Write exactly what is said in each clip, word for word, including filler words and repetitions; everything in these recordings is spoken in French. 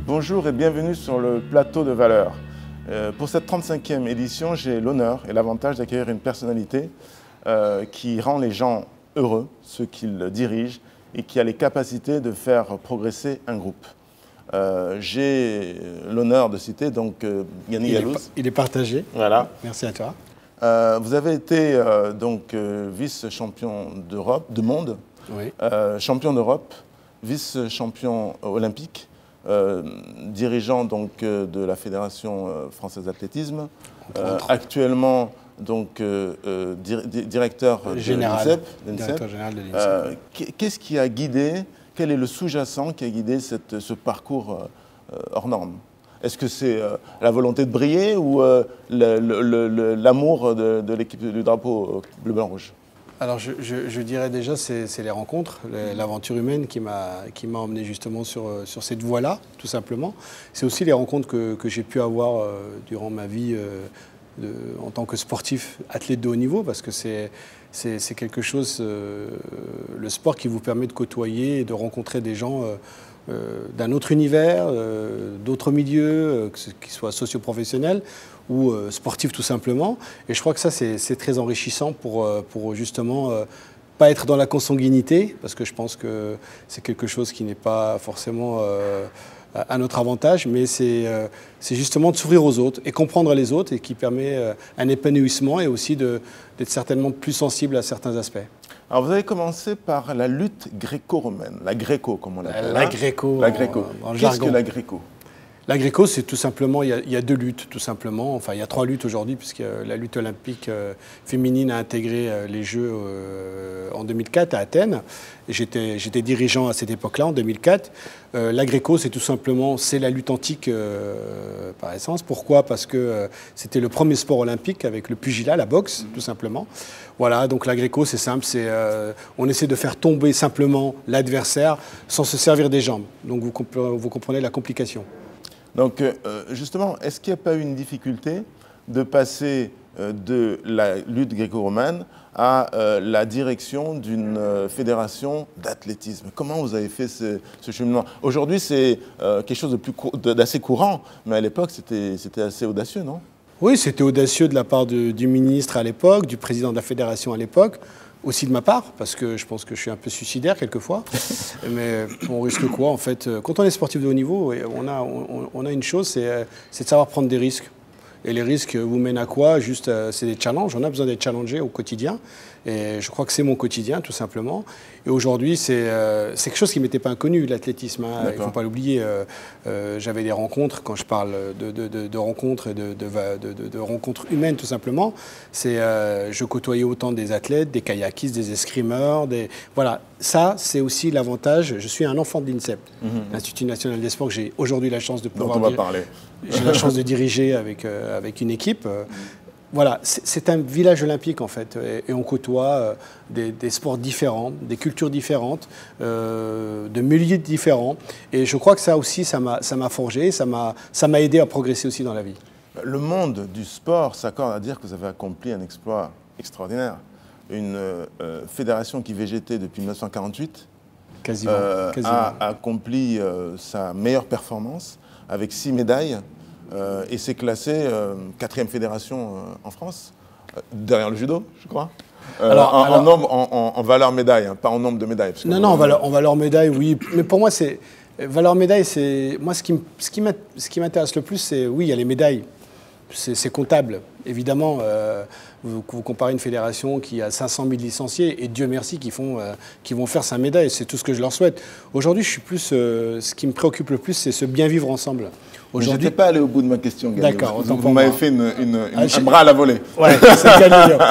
Bonjour et bienvenue sur le plateau de Valeurs. Euh, pour cette trente-cinquième édition, j'ai l'honneur et l'avantage d'accueillir une personnalité euh, qui rend les gens heureux, ceux qu'il dirige, et qui a les capacités de faire progresser un groupe. Euh, j'ai l'honneur de citer donc euh, Yannick Gallouz. Il est partagé. Voilà. Merci à toi. Euh, vous avez été euh, donc euh, vice-champion d'Europe, du monde, Oui. euh, champion d'Europe, vice-champion olympique, euh, dirigeant donc euh, de la Fédération euh, française d'athlétisme, euh, actuellement donc euh, euh, dir directeur général, de l'INSEP. directeur général de l'INSEP. Euh, Qu'est-ce qui a guidé, quel est le sous-jacent qui a guidé cette, ce parcours euh, hors norme? Est-ce que c'est euh, la volonté de briller ou euh, l'amour de, de l'équipe du drapeau bleu, blanc, rouge? Alors je, je, je dirais déjà c'est les rencontres, l'aventure humaine qui m'a emmené justement sur, sur cette voie-là, tout simplement. C'est aussi les rencontres que, que j'ai pu avoir euh, durant ma vie euh, de, en tant que sportif, athlète de haut niveau, parce que c'est quelque chose, euh, le sport qui vous permet de côtoyer et de rencontrer des gens euh, Euh, d'un autre univers, euh, d'autres milieux, euh, qu'ils soient socio-professionnels ou euh, sportifs tout simplement. Et je crois que ça, c'est très enrichissant pour, euh, pour justement euh, pas être dans la consanguinité, parce que je pense que c'est quelque chose qui n'est pas forcément euh, à notre avantage, mais c'est euh, justement de s'ouvrir aux autres et comprendre les autres et qui permet euh, un épanouissement et aussi d'être certainement plus sensible à certains aspects. Alors vous avez commencé par la lutte gréco-romaine, la gréco comme on l'appelle. La gréco. La gréco. Qu'est-ce que la gréco? La gréco, c'est tout simplement, il y, a, il y a deux luttes, tout simplement. Enfin, il y a trois luttes aujourd'hui, puisque la lutte olympique euh, féminine a intégré euh, les Jeux euh, en deux mille quatre à Athènes. J'étais dirigeant à cette époque-là, en deux mille quatre. Euh, la gréco, c'est tout simplement, c'est la lutte antique euh, par essence. Pourquoi? Parce que euh, c'était le premier sport olympique avec le pugilat, la boxe, tout simplement. Voilà, donc la gréco, c'est simple, c'est euh, on essaie de faire tomber simplement l'adversaire sans se servir des jambes. Donc vous, comp vous comprenez la complication. Donc euh, justement, est-ce qu'il n'y a pas eu une difficulté de passer euh, de la lutte gréco-romaine à euh, la direction d'une euh, fédération d'athlétisme? Comment vous avez fait ce, ce cheminement? Aujourd'hui, c'est euh, quelque chose d'assez courant, mais à l'époque, c'était assez audacieux, non? Oui, c'était audacieux de la part de, du ministre à l'époque, du président de la fédération à l'époque, aussi de ma part, parce que je pense que je suis un peu suicidaire quelquefois. Mais on risque quoi, en fait? Quand on est sportif de haut niveau, on a, on, on a une chose, c'est de savoir prendre des risques. Et les risques vous mènent à quoi? Juste, c'est des challenges. On a besoin d'être challengé au quotidien. Et je crois que c'est mon quotidien, tout simplement. Et aujourd'hui, c'est euh, quelque chose qui ne m'était pas inconnu, l'athlétisme. Hein. Il ne faut pas l'oublier. Euh, euh, J'avais des rencontres, quand je parle de, de, de, de rencontres et de, de, de, de rencontres humaines, tout simplement. C'est, euh, je côtoyais autant des athlètes, des kayakistes, des escrimeurs. Des... Voilà, ça, c'est aussi l'avantage. Je suis un enfant de l'INSEP, mm-hmm. l'Institut national des sports, que j'ai aujourd'hui la chance de pouvoir... Donc on va parler. J'ai la chance de diriger avec, euh, avec une équipe. Euh, Voilà, c'est un village olympique en fait, et, et on côtoie euh, des, des sports différents, des cultures différentes, euh, de milieux différents. Et je crois que ça aussi, ça m'a forgé, ça m'a aidé à progresser aussi dans la vie. Le monde du sport s'accorde à dire que vous avez accompli un exploit extraordinaire. Une euh, fédération qui végétait depuis mille neuf cent quarante-huit quasiment, euh, quasiment. a accompli euh, sa meilleure performance avec six médailles. Euh, et c'est classé euh, quatrième fédération euh, en France, euh, derrière le judo, je crois. Euh, alors, en, alors, en, nombre, en, en, en valeur médaille, hein, pas en nombre de médailles. Non, non, en valeur, en valeur médaille, oui. Mais pour moi, c'est valeur médaille, c'est moi ce qui, ce qui m'intéresse le plus, c'est oui, il y a les médailles, c'est comptable, évidemment. Euh, vous, vous comparez une fédération qui a cinq cent mille licenciés et Dieu merci qui font, euh, qui vont faire sa médaille. C'est tout ce que je leur souhaite. Aujourd'hui, je suis plus, euh, ce qui me préoccupe le plus, c'est ce bien vivre ensemble. Je n'étais pas allé au bout de ma question, Gallo. D'accord. Vous, vous m'avez fait une, une, une, ah, un bras à la volée. Ouais, c'est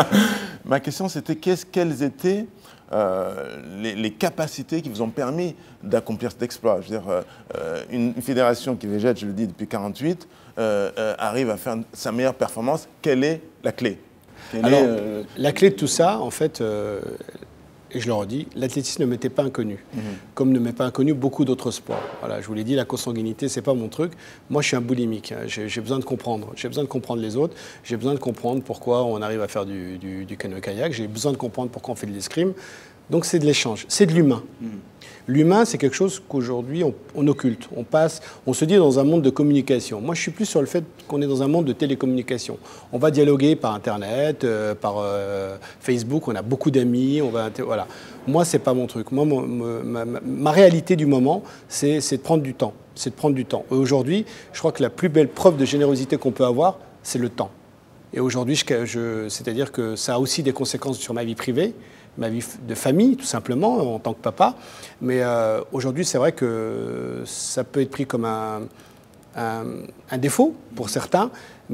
Ma question, c'était quelles étaient euh, les, les capacités qui vous ont permis d'accomplir cet exploit. Je veux dire, euh, une, une fédération qui végète, je le dis, depuis quarante-huit, euh, euh, arrive à faire sa meilleure performance. Quelle est la clé? Quelle Alors, est, euh... la clé de tout ça, en fait, euh, et je le redis, l'athlétisme ne m'était pas inconnu, mmh. comme ne m'est pas inconnu beaucoup d'autres sports. Voilà, je vous l'ai dit, la consanguinité, c'est pas mon truc. Moi, je suis un boulimique. Hein. J'ai besoin de comprendre. J'ai besoin de comprendre les autres. J'ai besoin de comprendre pourquoi on arrive à faire du, du, du canoë-kayak. J'ai besoin de comprendre pourquoi on fait de l'escrime. Donc c'est de l'échange, c'est de l'humain. Mmh. L'humain, c'est quelque chose qu'aujourd'hui, on, on occulte. On passe, on se dit dans un monde de communication. Moi, je suis plus sur le fait qu'on est dans un monde de télécommunication. On va dialoguer par Internet, euh, par euh, Facebook, on a beaucoup d'amis, on va... Voilà. Moi, c'est pas mon truc. Moi, mon, ma, ma, ma réalité du moment, c'est de prendre du temps. C'est de prendre du temps. Aujourd'hui, je crois que la plus belle preuve de générosité qu'on peut avoir, c'est le temps. Et aujourd'hui, je, je, c'est-à-dire que ça a aussi des conséquences sur ma vie privée, ma vie de famille, tout simplement, en tant que papa. Mais euh, aujourd'hui, c'est vrai que ça peut être pris comme un, un, un défaut pour certains.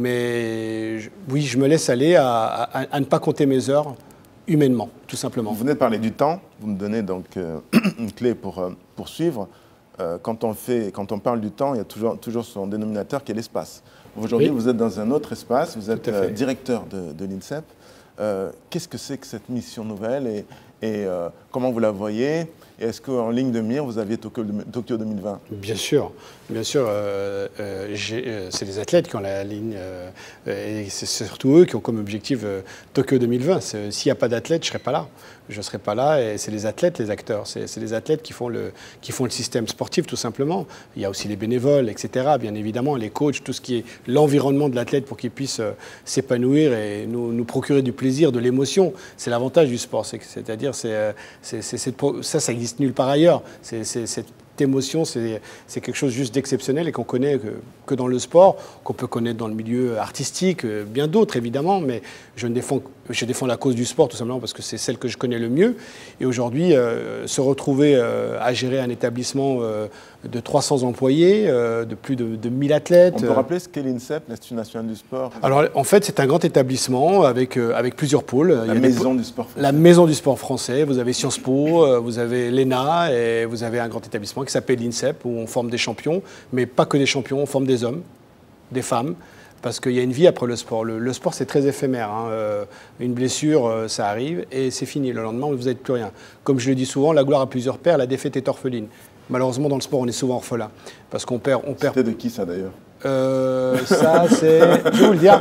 Mais je, oui, je me laisse aller à, à, à ne pas compter mes heures humainement, tout simplement. Vous venez de parler du temps. Vous me donnez donc euh, une clé pour euh, poursuivre. Euh, quand, on fait, quand on parle du temps, il y a toujours, toujours son dénominateur qui est l'espace. Aujourd'hui, oui. Vous êtes dans un autre espace. Vous êtes euh, directeur de, de l'INSEP. Euh, Qu'est-ce que c'est que cette mission nouvelle et, et euh, comment vous la voyez? Et est-ce qu'en ligne de mire, vous aviez Tokyo, Tokyo deux mille vingt? Bien sûr, bien sûr. Euh, euh, euh, c'est les athlètes qui ont la ligne, euh, et c'est surtout eux qui ont comme objectif euh, Tokyo deux mille vingt. S'il n'y a pas d'athlètes, je ne serais pas là. Je ne serais pas là, et c'est les athlètes, les acteurs. C'est les athlètes qui font, le, qui font le système sportif, tout simplement. Il y a aussi les bénévoles, et cetera. Bien évidemment, les coachs, tout ce qui est l'environnement de l'athlète pour qu'il puisse euh, s'épanouir et nous, nous procurer du plaisir, de l'émotion. C'est l'avantage du sport. C'est-à-dire, c'est, euh, c'est, c'est, ça, ça existe nulle part ailleurs. C'est cette émotion, c'est quelque chose juste d'exceptionnel et qu'on connaît que, que dans le sport, qu'on peut connaître dans le milieu artistique, bien d'autres évidemment, mais je, ne défends, je défends la cause du sport tout simplement parce que c'est celle que je connais le mieux. Et aujourd'hui, euh, se retrouver euh, à gérer un établissement euh, de trois cents employés, euh, de plus de, de mille athlètes. On peut rappeler ce qu'est l'INSEP, l'Institut national du sport? Alors en fait, c'est un grand établissement avec, euh, avec plusieurs pôles. La maison du sport français. La maison du sport français. Vous avez Sciences Po, euh, vous avez l'E N A et vous avez un grand établissement qui s'appelle l'INSEP, où on forme des champions, mais pas que des champions, on forme des hommes, des femmes, parce qu'il y a une vie après le sport. Le, le sport, c'est très éphémère. Hein. Euh, une blessure, euh, ça arrive, et c'est fini. Le lendemain, vous n'êtes plus rien. Comme je le dis souvent, la gloire a plusieurs pères, la défaite est orpheline. Malheureusement, dans le sport, on est souvent orphelin, parce qu'on perd... on perd. C'était de qui, ça, d'ailleurs? Euh, ça, c'est... Je vais vous le dire.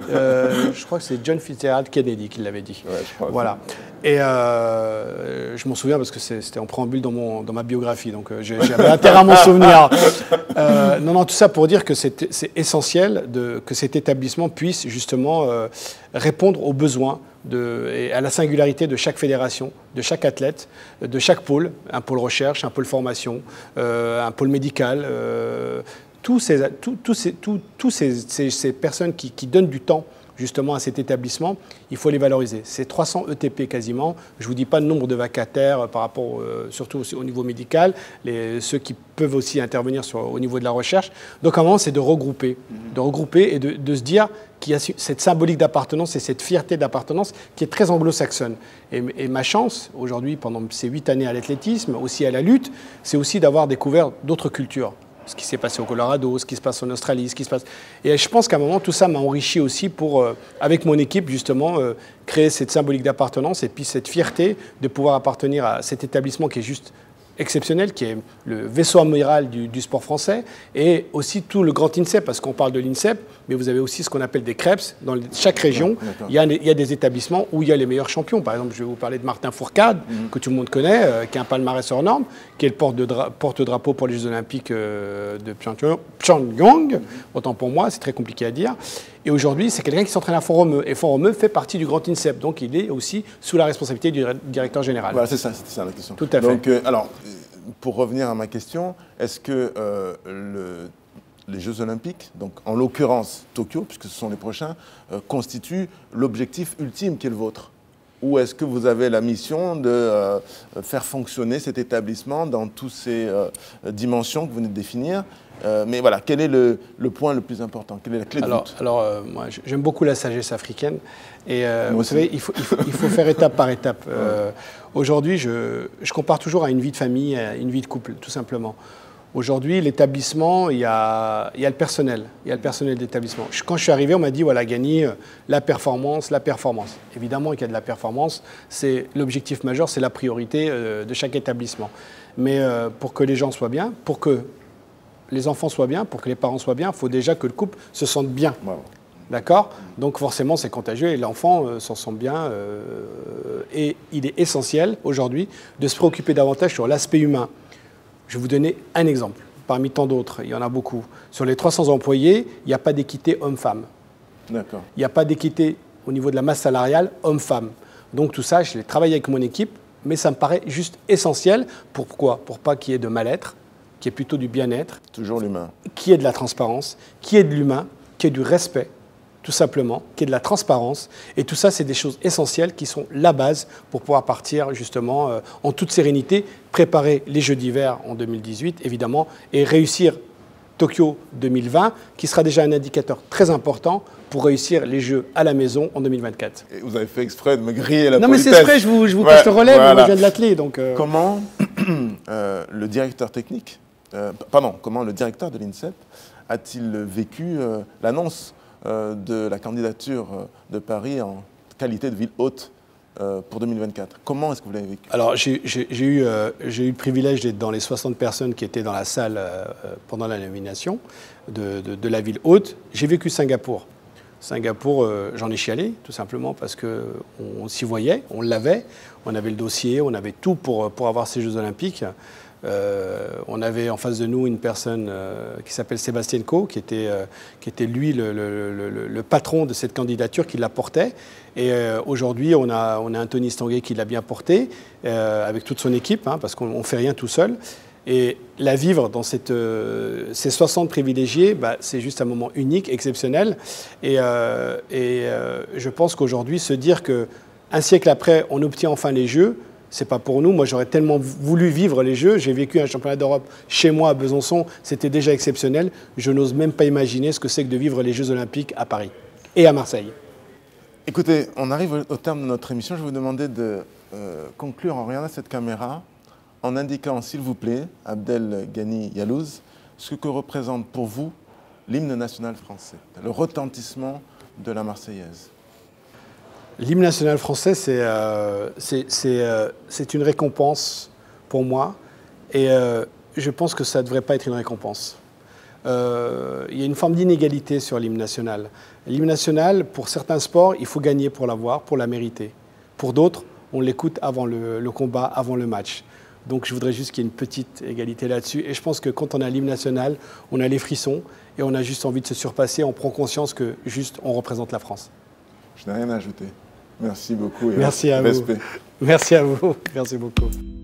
Euh, je crois que c'est John Fitzgerald Kennedy qui l'avait dit. Ouais, je crois voilà. Et euh, je m'en souviens parce que c'était en préambule dans, mon, dans ma biographie, donc euh, j'avais intérêt à m'en souvenir. Euh, non, non, tout ça pour dire que c'est essentiel de, que cet établissement puisse justement euh, répondre aux besoins de, et à la singularité de chaque fédération, de chaque athlète, de chaque pôle, un pôle recherche, un pôle formation, euh, un pôle médical. Euh, tous ces, tous, tous ces, tous, tous ces, ces, ces personnes qui, qui donnent du temps justement à cet établissement, il faut les valoriser. C'est trois cents E T P quasiment. Je ne vous dis pas le nombre de vacataires par rapport, euh, surtout au niveau médical, les, ceux qui peuvent aussi intervenir sur, au niveau de la recherche. Donc à un moment, c'est de regrouper, mmh. de regrouper et de, de se dire qu'il y a cette symbolique d'appartenance et cette fierté d'appartenance qui est très anglo-saxonne. Et, et ma chance, aujourd'hui, pendant ces huit années à l'athlétisme, aussi à la lutte, c'est aussi d'avoir découvert d'autres cultures. Ce qui s'est passé au Colorado, ce qui se passe en Australie, ce qui se passe... Et je pense qu'à un moment, tout ça m'a enrichi aussi pour, euh, avec mon équipe, justement, euh, créer cette symbolique d'appartenance et puis cette fierté de pouvoir appartenir à cet établissement qui est juste exceptionnel, qui est le vaisseau amiral du, du sport français, et aussi tout le grand INSEP, parce qu'on parle de l'INSEP, mais vous avez aussi ce qu'on appelle des CREPS. Dans chaque région, il y, a, il y a des établissements où il y a les meilleurs champions. Par exemple, je vais vous parler de Martin Fourcade, mm-hmm. que tout le monde connaît, euh, qui a un palmarès hors norme, qui est le porte-drapeau porte pour les Jeux Olympiques euh, de Pyeongchang, mm-hmm. autant pour moi, c'est très compliqué à dire. Et aujourd'hui, c'est quelqu'un qui s'entraîne à Font-Romeu. Et Font-Romeu fait partie du grand INSEP, donc il est aussi sous la responsabilité du directeur général. Voilà, c'est ça, c'était ça la question. Tout à fait. Donc, euh, alors, pour revenir à ma question, est-ce que euh, le, les Jeux Olympiques, donc en l'occurrence Tokyo, puisque ce sont les prochains, euh, constituent l'objectif ultime qui est le vôtre? Ou est-ce que vous avez la mission de euh, faire fonctionner cet établissement dans toutes ces euh, dimensions que vous venez de définir? Euh, mais voilà, quel est le, le point le plus important? Quelle est la clé de alors, voûte? Alors, euh, moi, j'aime beaucoup la sagesse africaine. Et euh, vous savez, il faut, il, faut, il faut faire étape par étape. Euh, Aujourd'hui, je, je compare toujours à une vie de famille, à une vie de couple, tout simplement. Aujourd'hui, l'établissement, il y a, il y a le personnel. Il y a le personnel d'établissement. Quand je suis arrivé, on m'a dit, voilà, Gagny, la performance, la performance. Évidemment qu'il y a de la performance. C'est l'objectif majeur, c'est la priorité euh, de chaque établissement. Mais euh, pour que les gens soient bien, pour que les enfants soient bien, pour que les parents soient bien, il faut déjà que le couple se sente bien. Wow. D'accord? Donc forcément, c'est contagieux et l'enfant euh, s'en sent bien. Euh, et il est essentiel aujourd'hui de se préoccuper davantage sur l'aspect humain. Je vais vous donner un exemple, parmi tant d'autres, il y en a beaucoup. Sur les trois cents employés, il n'y a pas d'équité homme-femme. D'accord. Il n'y a pas d'équité au niveau de la masse salariale homme-femme. Donc tout ça, je l'ai travaillé avec mon équipe, mais ça me paraît juste essentiel. Pourquoi? Pour pas qu'il y ait de mal-être, qu'il y ait plutôt du bien-être. Toujours l'humain. Qu'il y ait de la transparence, qu'il y ait de l'humain, qu'il y ait du respect, tout simplement, qu'il y ait de la transparence. Et tout ça, c'est des choses essentielles qui sont la base pour pouvoir partir justement euh, en toute sérénité, préparer les Jeux d'hiver en deux mille dix-huit, évidemment, et réussir Tokyo deux mille vingt, qui sera déjà un indicateur très important pour réussir les Jeux à la maison en deux mille vingt-quatre. Et vous avez fait exprès de me griller la Non, politesse. mais c'est exprès, je vous, je vous Ouais, passe le relais, voilà. moi je viens de l'atteler. Donc, euh... Comment euh, le directeur technique, euh, pardon, comment le directeur de l'INSEP a-t-il vécu euh, l'annonce euh, de la candidature de Paris en qualité de ville hôte euh, pour deux mille vingt-quatre? Comment est-ce que vous l'avez vécu? Alors, j'ai eu, euh, eu le privilège d'être dans les soixante personnes qui étaient dans la salle euh, pendant la nomination de, de, de la ville hôte. J'ai vécu Singapour. Singapour, euh, j'en ai chialé, tout simplement, parce qu'on on, s'y voyait, on l'avait, on avait le dossier, on avait tout pour, pour avoir ces Jeux Olympiques. Euh, on avait en face de nous une personne euh, qui s'appelle Sébastien Coe, qui était, euh, qui était lui le, le, le, le patron de cette candidature, qui la portait. Et euh, aujourd'hui, on a, on a un Tony Stanguet qui l'a bien porté, euh, avec toute son équipe, hein, parce qu'on ne fait rien tout seul. Et la vivre dans cette, euh, ces soixante privilégiés, bah, c'est juste un moment unique, exceptionnel. Et, euh, et euh, je pense qu'aujourd'hui, se dire qu'un siècle après, on obtient enfin les Jeux, c'est pas pour nous. Moi, j'aurais tellement voulu vivre les Jeux. J'ai vécu un championnat d'Europe chez moi à Besançon. C'était déjà exceptionnel. Je n'ose même pas imaginer ce que c'est que de vivre les Jeux Olympiques à Paris et à Marseille. Écoutez, on arrive au terme de notre émission. Je vais vous demander de euh, conclure en regardant cette caméra, en indiquant, s'il vous plaît, Abdel Ghani Yalouz, ce que représente pour vous l'hymne national français, le retentissement de la Marseillaise. L'hymne national français, c'est euh, euh, une récompense pour moi, et euh, je pense que ça ne devrait pas être une récompense. Euh, il y a une forme d'inégalité sur l'hymne national. L'hymne national, pour certains sports, il faut gagner pour l'avoir, pour la mériter. Pour d'autres, on l'écoute avant le, le combat, avant le match. Donc je voudrais juste qu'il y ait une petite égalité là-dessus. Et je pense que quand on a l'hymne national, on a les frissons et on a juste envie de se surpasser. On prend conscience que juste on représente la France. Je n'ai rien à ajouter. Merci beaucoup et merci à respect. vous. Merci à vous. Merci beaucoup.